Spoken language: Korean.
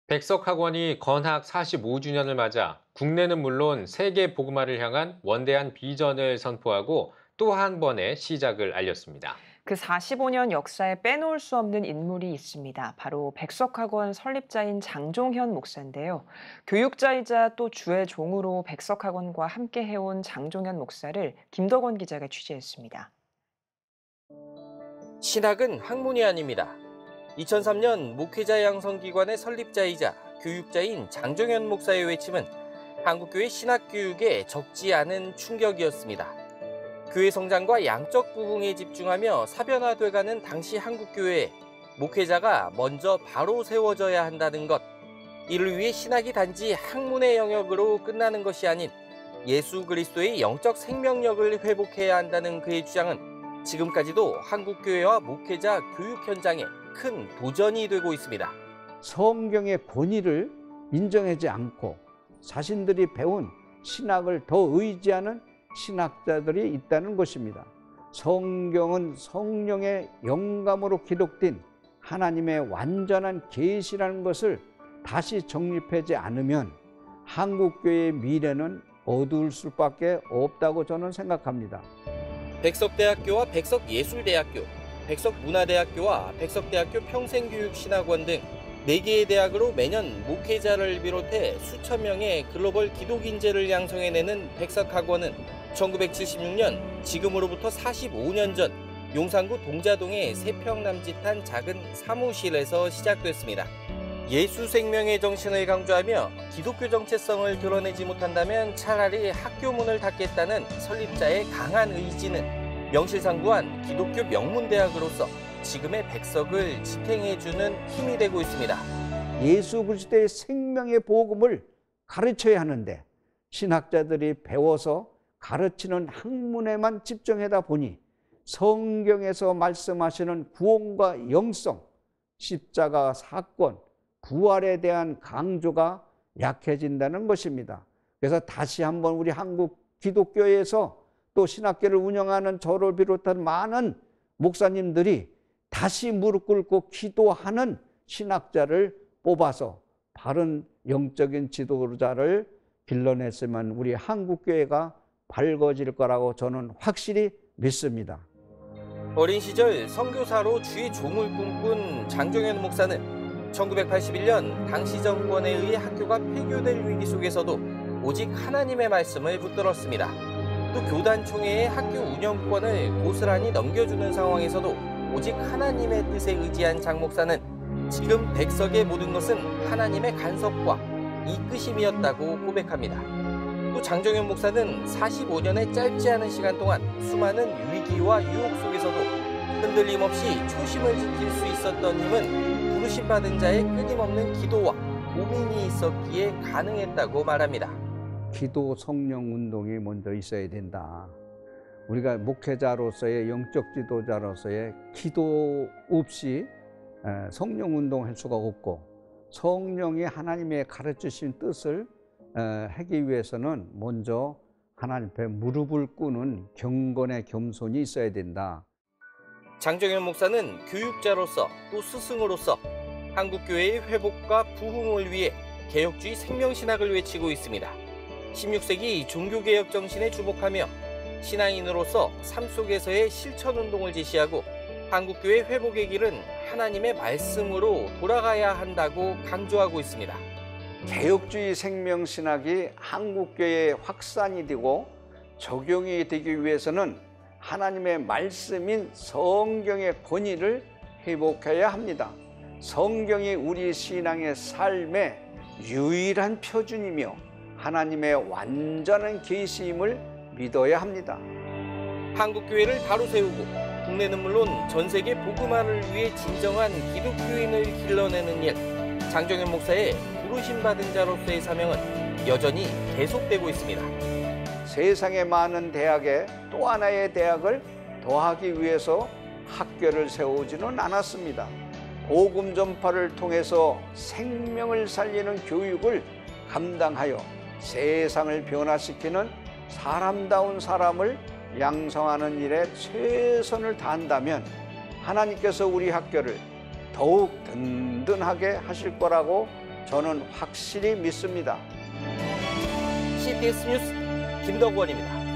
백석학원이 건학 45주년을 맞아 국내는 물론 세계 복음화를 향한 원대한 비전을 선포하고 또 한 번의 시작을 알렸습니다. 그 45년 역사에 빼놓을 수 없는 인물이 있습니다. 바로 백석학원 설립자인 장종현 목사인데요. 교육자이자 또 주의 종으로 백석학원과 함께 해온 장종현 목사를 김덕원 기자가 취재했습니다. 신학은 학문이 아닙니다. 2003년 목회자 양성기관의 설립자이자 교육자인 장종현 목사의 외침은 한국교회 신학교육에 적지 않은 충격이었습니다. 교회 성장과 양적 부흥에 집중하며 사변화돼가는 당시 한국교회에 목회자가 먼저 바로 세워져야 한다는 것, 이를 위해 신학이 단지 학문의 영역으로 끝나는 것이 아닌 예수 그리스도의 영적 생명력을 회복해야 한다는 그의 주장은 지금까지도 한국교회와 목회자 교육 현장에 큰 도전이 되고 있습니다. 성경의 권위를 인정하지 않고 자신들이 배운 신학을 더 의지하는 신학자들이 있다는 것입니다. 성경은 성령의 영감으로 기록된 하나님의 완전한 계시라는 것을 다시 정립하지 않으면 한국교회의 미래는 어두울 수밖에 없다고 저는 생각합니다. 백석대학교와 백석예술대학교, 백석문화대학교와 백석대학교 평생교육신학원 등 4개의 대학으로 매년 목회자를 비롯해 수천 명의 글로벌 기독인재를 양성해내는 백석학원은 1976년, 지금으로부터 45년 전 용산구 동자동의 3평 남짓한 작은 사무실에서 시작됐습니다. 예수 생명의 정신을 강조하며 기독교 정체성을 드러내지 못한다면 차라리 학교 문을 닫겠다는 설립자의 강한 의지는 명실상부한 기독교 명문대학으로서 지금의 백석을 지탱해주는 힘이 되고 있습니다. 예수 그리스도의 생명의 복음을 가르쳐야 하는데 신학자들이 배워서 가르치는 학문에만 집중하다 보니 성경에서 말씀하시는 구원과 영성, 십자가 사건, 부활에 대한 강조가 약해진다는 것입니다. 그래서 다시 한번 우리 한국 기독교에서 또 신학교를 운영하는 저를 비롯한 많은 목사님들이 다시 무릎 꿇고 기도하는 신학자를 뽑아서 바른 영적인 지도자를 길러냈으면 우리 한국교회가 밝아질 거라고 저는 확실히 믿습니다. 어린 시절 선교사로 주의 종을 꿈꾼 장종현 목사는 1981년 당시 정권에 의해 학교가 폐교될 위기 속에서도 오직 하나님의 말씀을 붙들었습니다. 또 교단 총회의 학교 운영권을 고스란히 넘겨주는 상황에서도 오직 하나님의 뜻에 의지한 장 목사는 지금 백석의 모든 것은 하나님의 간섭과 이끄심이었다고 고백합니다. 또 장종현 목사는 45년의 짧지 않은 시간 동안 수많은 위기와 유혹 속에서도 흔들림 없이 초심을 지킬 수 있었던 힘은 부르심 받은 자의 끊임없는 기도와 고민이 있었기에 가능했다고 말합니다. 기도 성령 운동이 먼저 있어야 된다. 우리가 목회자로서의 영적 지도자로서의 기도 없이 성령 운동할 수가 없고 성령이 하나님의 가르치신 뜻을 하기 위해서는 먼저 하나님 앞에 무릎을 꿇는 경건의 겸손이 있어야 된다. 장종현 목사는 교육자로서 또 스승으로서 한국교회의 회복과 부흥을 위해 개혁주의 생명신학을 외치고 있습니다. 16세기 종교개혁 정신에 주목하며 신앙인으로서 삶 속에서의 실천운동을 제시하고 한국교회 회복의 길은 하나님의 말씀으로 돌아가야 한다고 강조하고 있습니다. 개혁주의 생명신학이 한국교회에 확산이 되고 적용이 되기 위해서는 하나님의 말씀인 성경의 권위를 회복해야 합니다. 성경이 우리 신앙의 삶의 유일한 표준이며 하나님의 완전한 계시임을 믿어야 합니다. 한국교회를 바로 세우고 국내는 물론 전 세계 복음화를 위해 진정한 기독교인을 길러내는 일, 장종현 목사의 부르심 받은 자로서의 사명은 여전히 계속되고 있습니다. 세상의 많은 대학에 또 하나의 대학을 더하기 위해서 학교를 세우지는 않았습니다. 복음 전파를 통해서 생명을 살리는 교육을 감당하여 세상을 변화시키는 사람다운 사람을 양성하는 일에 최선을 다한다면 하나님께서 우리 학교를 더욱 든든하게 하실 거라고 저는 확실히 믿습니다. CBS 뉴스 김덕원입니다.